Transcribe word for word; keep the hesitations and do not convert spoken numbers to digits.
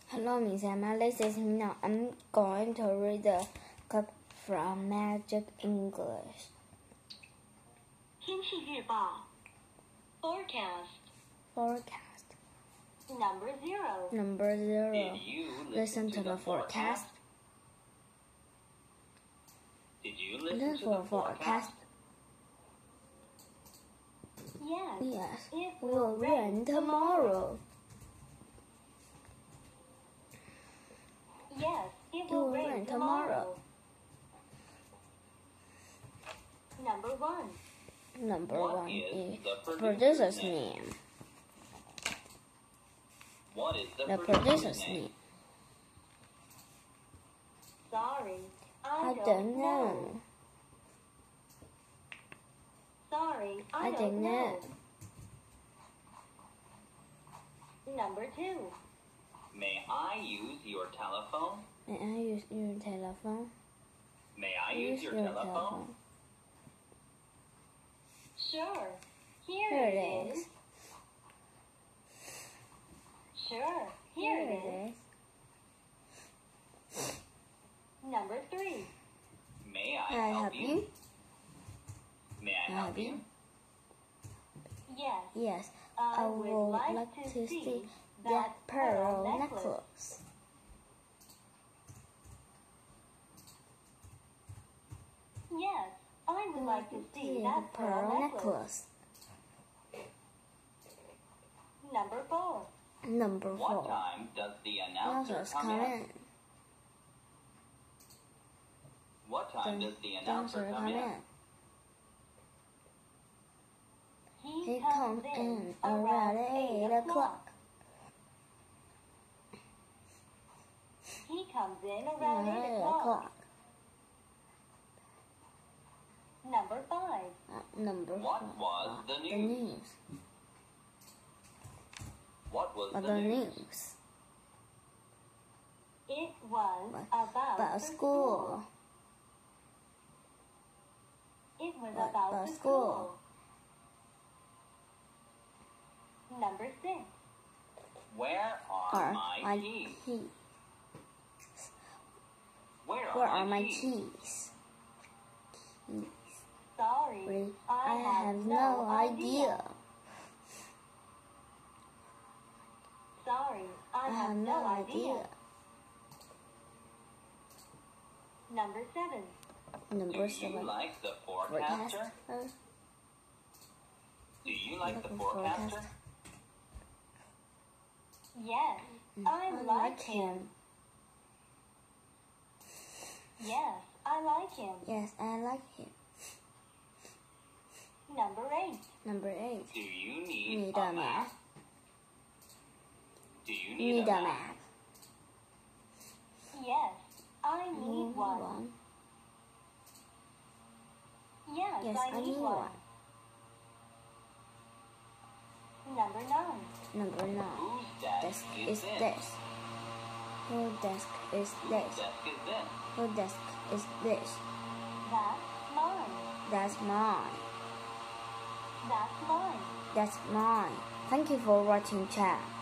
Hello, Miss Emma. This is Mina. I'm going to read the clip from Magic English. 天气预报 Forecast Forecast. Number zero. Number zero. Did you Listen, listen to the forecast. Did you listen Listen to for the forecast? Yes. Yes, It it will will rain tomorrow. Yes, it It will will rain rain tomorrow. Number one. Number What one is is the the producer's producer's name? name. What is the, The producer's producer's name? name. Sorry, I, I don't, don't know. know. Sorry, I, I don't know. Number two. May I use your telephone? May I use your telephone? May I use your, telephone? Sure. Here, Here it it is. is. Sure. Here, it is. Number three. May I, May I help help you? you? May I May I help help you? you? Yes. Yes, I I would would like like to to see see that that pearl pearl necklace. Yes. I would like to see the that pearl necklace. Number four. Number What four. time does the announcer Announcers come, come in? in. What time The does the announcer announcer come come in? in. He, He comes in around eight o'clock. He comes in around Around eight eight o'clock. o'clock. Number five. Uh, Number What four. was uh, the The news? news. What was What the, the news? news? It was What? about, About the school. It was What about, about the school? school. Number six. Where are, Are my my keys? keys? Where are, Where are my keys? keys? Keys. Sorry, Really? I, I have no idea. Sorry, I, I have no idea. Number seven. Number Do seven. you like the forecaster? Forecaster. Do you like the Like a forecaster? forecast? Yes, Mm, I, like him. Yes, I like him. Yes, I like him. Number eight. Number eight. Do you need, Need a a map? map. Do you need, Need a a map? map. Yes, I need Need one. one. Yes, Yes, I, I need, need one. one. Number nine. Number nine. Whose desk, Desk is is this? this. Whose desk is Whose this? desk is this? Whose desk is this? That's mine. That's mine. That's mine. That's mine. Thank you for watching, chat.